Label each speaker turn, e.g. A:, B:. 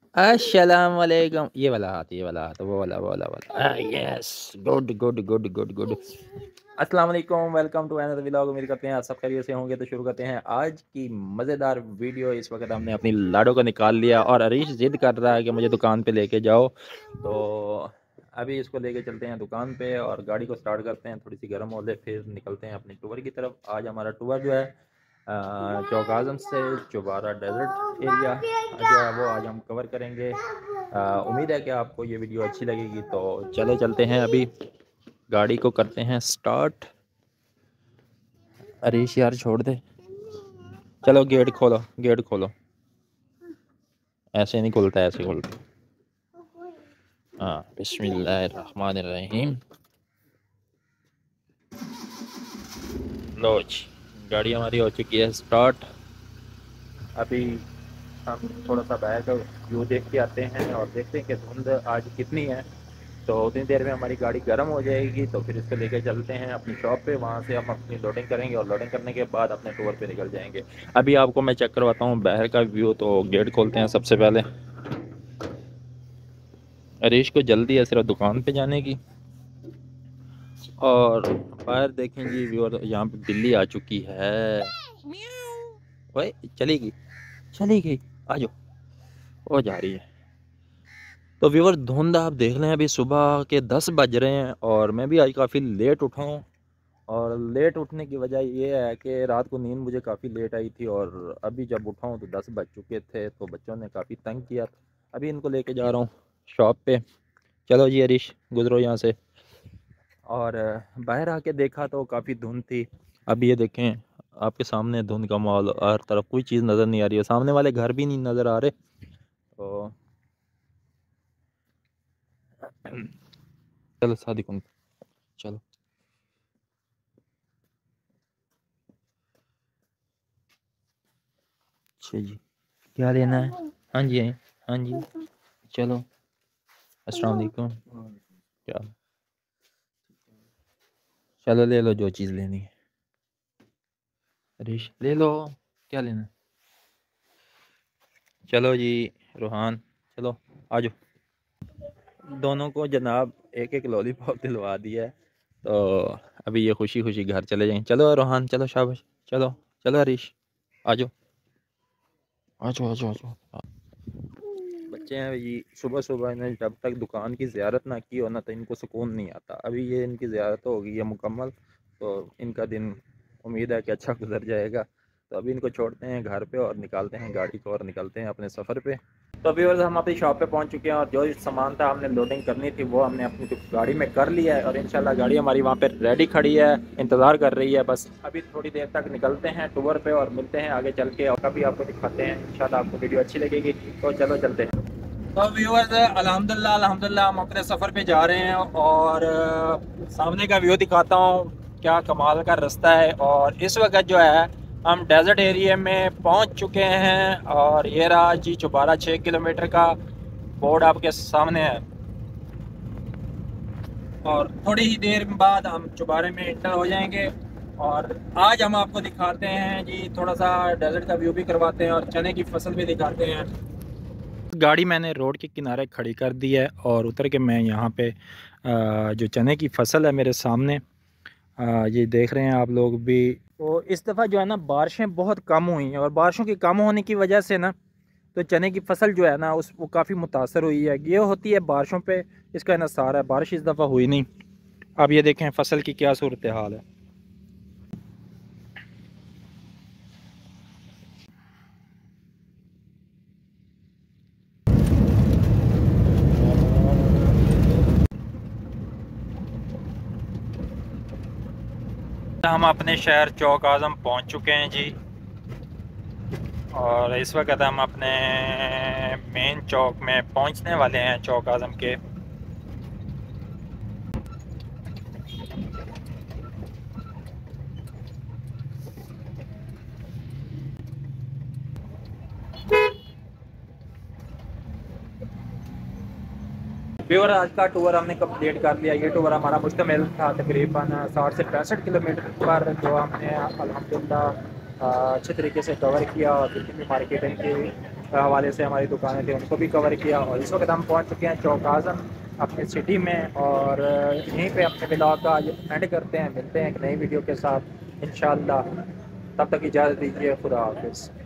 A: अस्सलाम वालेकुम। ये वाला हाथ, वो वाला। Yes, good good good good good. अस्सलाम वालेकुम, वेलकम टू अनदर व्लॉग। उम्मीद करते हैं आप सब खैरियत से होंगे। तो शुरू करते हैं आज की मज़ेदार वीडियो। इस वक्त हमने अपनी लाडो को निकाल लिया और अरीश ज़िद कर रहा है कि मुझे दुकान पे लेके जाओ। तो अभी इसको लेके चलते हैं दुकान पे और गाड़ी को स्टार्ट करते हैं, थोड़ी सी गर्म हो ले, फिर निकलते हैं अपने टूर की तरफ। आज हमारा टूर जो है चौक आज़म से चौबारा डेजर्ट एरिया जो है वो आज हम कवर करेंगे। उम्मीद है कि आपको ये वीडियो अच्छी लगेगी। तो चले चलते हैं, अभी गाड़ी को करते हैं स्टार्ट। अरीश यार छोड़ दे, चलो गेट खोलो, गेट खोलो। ऐसे नहीं खुलता, ऐसे खुलता। हाँ, बिस्मिल्लाहिर्रहमानिर्रहीम। लो जी, गाड़ी हमारी हो चुकी है स्टार्ट। अभी हम थोड़ा सा बाहर का व्यू देख के आते हैं और देखते हैं कि धुंध आज कितनी है। तो उतनी देर में हमारी गाड़ी गर्म हो जाएगी, तो फिर इसको लेके चलते हैं अपनी शॉप पे। वहाँ से हम अपनी लोडिंग करेंगे और लोडिंग करने के बाद अपने टूर पे निकल जाएंगे। अभी आपको मैं चेक करवाता हूँ बाहर का व्यू। तो गेट खोलते हैं सबसे पहले। हरीश को जल्दी है सिर्फ दुकान पे जाने की। और बाहर देखें जी व्यूअर, यहाँ पे बिल्ली आ चुकी है। ओए, चली गई, चली गई। आ जाओ, वो जा रही है। तो व्यूअर, धुंध आप देख लें, अभी सुबह के 10 बज रहे हैं और मैं भी आज काफ़ी लेट उठा हूँ। और लेट उठने की वजह ये है कि रात को नींद मुझे काफ़ी लेट आई थी और अभी जब उठा हूँ तो 10 बज चुके थे। तो बच्चों ने काफ़ी तंग किया। अभी इनको लेके जा रहा हूँ शॉप पे। चलो जी हरीश, गुजरो यहाँ से। और बाहर आके देखा तो काफ़ी धुंध थी। अभी ये देखें, आपके सामने धुंध का माहौल, हर तरफ कोई चीज़ नज़र नहीं आ रही है, सामने वाले घर भी नहीं नज़र आ रहे। तो चलो शादी कौन, चलो। अच्छा जी, क्या लेना है? हाँ जी, हाँ जी, चलो। अस्सलाम वालेकुम। क्या, चलो ले लो जो चीज़ लेनी है। हरीश ले लो, क्या लेना है? चलो जी रूहान, चलो आ जाओ। दोनों को जनाब एक एक लॉलीपॉप दिलवा दिया है। तो अभी ये खुशी खुशी घर चले जाएंगे। चलो रूहान, चलो शाबाश, चलो। चलो हरीश, आ जाओ, आ जाओ, आ जाओ, आ जाओ। बच्चे हैं जी, सुबह सुबह इन्हें जब तक दुकान की ज़ियारत ना की हो ना तो इनको सुकून नहीं आता। अभी ये इनकी ज़ियारत हो गई है मुकम्मल, तो इनका दिन उम्मीद है कि अच्छा गुजर जाएगा। तो अभी इनको छोड़ते हैं घर पे और निकालते हैं गाड़ी को और निकलते हैं अपने सफ़र पे। तो अभी और हम अपनी शॉप पे पहुंच चुके हैं और जो सामान था हमने लोडिंग करनी थी वो हमने अपनी गाड़ी में कर लिया है और इंशाल्लाह गाड़ी हमारी वहाँ पे रेडी खड़ी है, इंतज़ार कर रही है। बस अभी थोड़ी देर तक निकलते हैं टूर पे और मिलते हैं आगे चल के और कभी आपको दिखाते हैं। इंशाल्लाह आपको वीडियो अच्छी लगेगी। तो चलो चलते हैं। तो व्यूअर्स, अल्हम्दुलिल्लाह अल्हम्दुलिल्लाह हम अपने सफ़र पे जा रहे हैं और सामने का व्यू दिखाता हूँ, क्या कमाल का रास्ता है। और इस वक्त जो है हम डेजर्ट एरिया में पहुँच चुके हैं और ये रहा जी चौबारा 6 किलोमीटर का बोर्ड आपके सामने है। और थोड़ी ही देर बाद हम चौबारे में इंटर हो जाएंगे और आज हम आपको दिखाते हैं जी, थोड़ा सा डेजर्ट का व्यू भी करवाते हैं और चने की फसल भी दिखाते हैं। गाड़ी मैंने रोड के किनारे खड़ी कर दी है और उतर के मैं यहाँ पे जो चने की फसल है मेरे सामने, ये देख रहे हैं आप लोग भी। तो इस दफ़ा जो है ना बारिशें बहुत कम हुई हैं और बारिशों की कम होने की वजह से ना तो चने की फसल जो है ना उस वो काफ़ी मुतासर हुई है। ये होती है बारिशों पे, इसका इन्हसार है। बारिश इस दफ़ा हुई नहीं। अब ये देखें फसल की क्या सूरत हाल है। हम अपने शहर चौक आज़म पहुँच चुके हैं जी और इस वक्त हम अपने मेन चौक में पहुंचने वाले हैं, चौक आज़म के। व्यूअर, आज का टूर हमने कंप्लीट कर लिया। ये टूर हमारा मुश्तमिल था तकरीबन 60 से 65 किलोमीटर पर, जो हमने अल्हम्दुलिल्लाह
B: अच्छे तरीके से कवर किया और जितनी भी मार्केटिंग के हवाले से हमारी दुकानें थी उनको भी कवर किया। और इस वक्त हम पहुंच चुके हैं चौक आज़म अपनी सिटी में, और यहीं पे अपने ब्लॉग का एंड करते हैं। मिलते हैं एक नई वीडियो के साथ इंशाल्लाह। तब तक इजाज़त दीजिए, खुदा हाफिज़।